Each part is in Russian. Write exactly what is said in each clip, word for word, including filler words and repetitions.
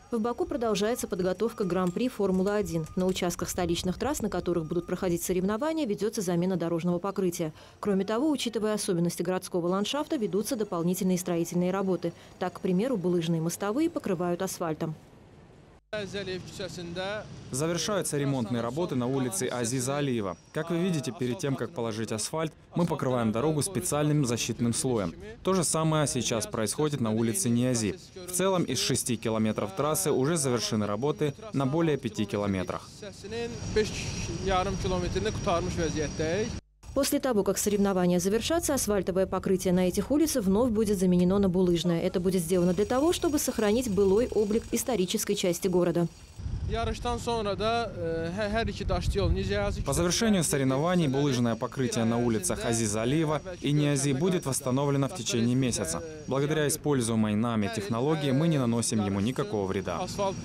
В Баку продолжается подготовка Гран-при Формулы-один. На участках столичных трасс, на которых будут проходить соревнования, ведется замена дорожного покрытия. Кроме того, учитывая особенности городского ландшафта, ведутся дополнительные строительные работы. Так, к примеру, булыжные мостовые покрывают асфальтом. Завершаются ремонтные работы на улице Азиза Алиева. Как вы видите, перед тем, как положить асфальт, мы покрываем дорогу специальным защитным слоем. То же самое сейчас происходит на улице Ниязи. В целом из шести километров трассы уже завершены работы на более пяти километрах. После того, как соревнования завершатся, асфальтовое покрытие на этих улицах вновь будет заменено на булыжное. Это будет сделано для того, чтобы сохранить былой облик исторической части города. По завершению соревнований булыжное покрытие на улицах Азиза Алиева и Ниязи будет восстановлено в течение месяца. Благодаря используемой нами технологии мы не наносим ему никакого вреда.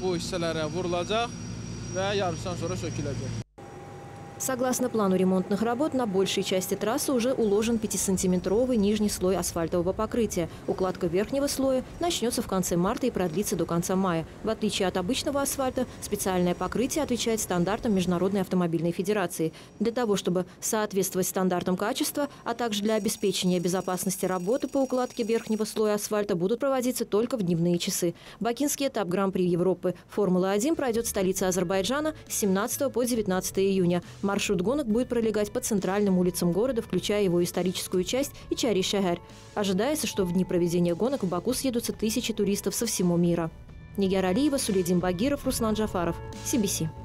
Согласно плану ремонтных работ, на большей части трассы уже уложен пятисантиметровый нижний слой асфальтового покрытия. Укладка верхнего слоя начнется в конце марта и продлится до конца мая. В отличие от обычного асфальта, специальное покрытие отвечает стандартам Международной автомобильной федерации. Для того, чтобы соответствовать стандартам качества, а также для обеспечения безопасности работы по укладке верхнего слоя асфальта будут проводиться только в дневные часы. Бакинский этап Гран-при Европы Формулы-один пройдет в столице Азербайджана с семнадцатого по девятнадцатое июня. Маршрут гонок будет пролегать по центральным улицам города, включая его историческую часть и Чари-Шагар. Ожидается, что в дни проведения гонок в Баку съедутся тысячи туристов со всего мира. Нигяр Алиева, Сулейдин Багиров, Руслан Джафаров. Си Би Си.